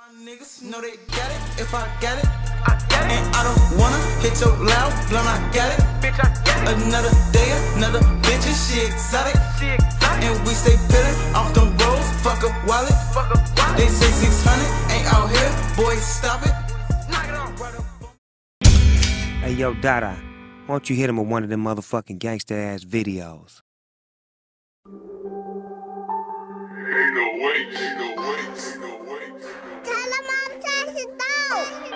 Niggas know they got it. If I got it, I got it. And I don't wanna hit your loud blunt. I got it. Bitch, I got it. Another day, another bitch, she exotic. And we stay pillin' off them roads. Fuck up wallet. They say 600 ain't out here. Boys, stop it. Knock it off. Right up. Hey yo, Dada, why don't you hit him with one of them motherfucking gangster ass videos? Ain't no way, ain't no way, ain't no way. Tell him I'm touching down.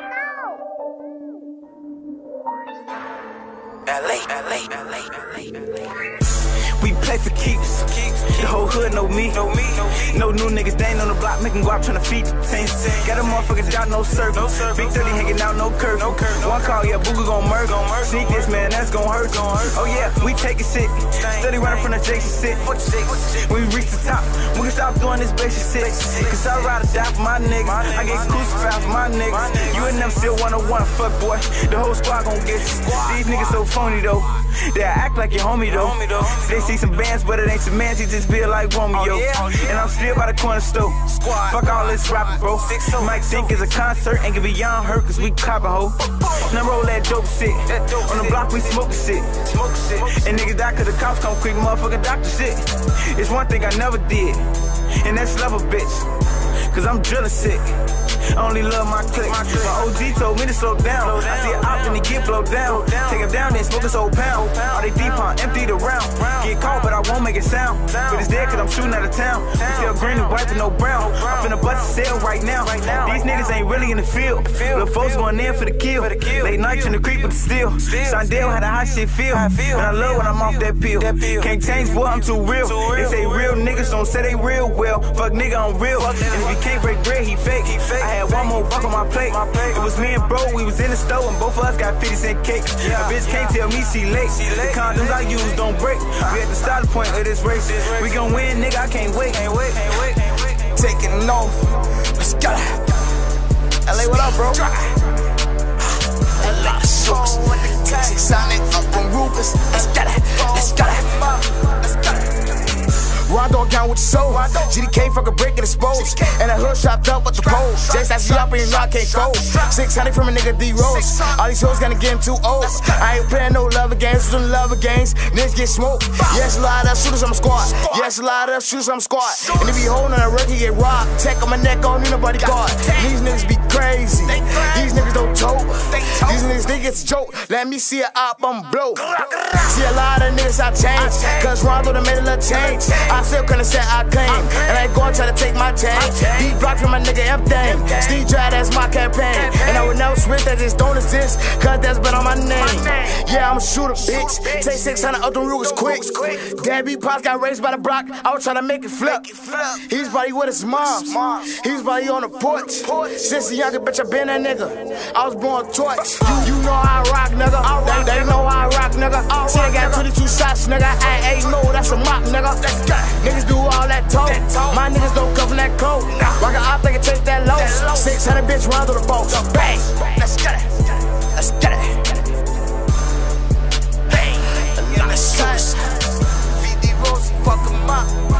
LA. We play for keeps. The whole hood know me. No new niggas, they ain't on the block, make them go out tryna feed the team. Got a motherfucker job, no serve. Big 30 hanging out, no curve. One call, yeah, Booga gon' murk. Sneak this, man, that's gon' hurt. Oh yeah, we taking shit. Steady running from the Jason shit. When we reach the top, we can stop doing this basic shit. Cause I ride or die for my niggas. I get crucified for my niggas. You and them still 101, fuck boy. The whole squad gon' get you. These niggas so phony though. They act like your homie though. They see some bands, but it ain't some man. He just feel like Romeo. And I'm still by the corner store. Fuck all this rapping, bro. Might think it's a concert, ain't gonna be young hurt, cause we coppin' ho. Now roll that dope shit. On the block we smoking shit. And niggas die cause the cops come quick, motherfucking doctor shit. It's one thing I never did, and that's love a bitch. Cause I'm drillin' sick. I only love my clique. My OG told me to slow down. I see it out and he get blowed down. Take him down, then smoke this old pound. All they deep on, empty the round. Get caught, but I won't make it sound. But it's dead cause I'm shooting out of town. We sell green and white with no brown. I'm finna bust a sale right now. These niggas ain't really in the field. Little folks going in for the kill. Late nights in the creek with the steel. Sondale had a hot shit feel. And I love when I'm off that pill. Can't change, boy, I'm too real. They say real niggas don't say they real well. Fuck nigga, I'm real. And if he can't break bread, he fake. I had one more buck on my plate. It was me and bro, we was in the store, and both of us got 50-cent cake. A bitch can't tell me she late. The condoms I use don't break. We at the starting point of this race. We gon' win, nigga, I can't wait. Taking off. Let's go. LA, what up, bro? LA, Shooks. Texas Sonic up on Rufus. Let's get it. Let's get it. Let's get it. Rondo down with the soul. GDK fucking breaking exposed. And the hood strapped up with the pole. Just as you up and you know I can't go. 600 from a nigga D-Rose. All these hoes gonna get him too old. I ain't playing no lover games, doing lover games. Niggas get smoked. Yes, a lot of shooters on my squad. Yes, a lot of shooters on my squad. And if he holding on a rookie, get robbed. Tech on my neck, I don't need nobody guard. These niggas be crazy. These niggas don't tote. These niggas think it's a joke. Let me see a op, I'm blow. See a lot of niggas I change. Cause Rondo done made a little change. I still couldn't say I claim. And I ain't gonna try to take my chain. Deep block from my nigga M-Thing. Steve Dry, that's my campaign. And I would never switch, that just don't exist. Cause that's been on my name. Yeah, I'm a shooter, bitch. Take 600 up the Rugers quick. Gabby Pops got raised by the block. I was trying to make it flip. He's buddy with his mom. He's buddy on the porch. Since a younger bitch, I been that nigga. I was born torch. You know how I rock, nigga. They know how I rock, nigga. See, I got 22 shots, nigga. I ain't no, that's a mop, nigga. Niggas do all that talk. My niggas don't come from that coat. Rock an op, they can take that low. 600 bitch round through the boat. Bang! Let's get it. Let's get it. Bang! A lot of shots. VD Rose, fuck 'em up.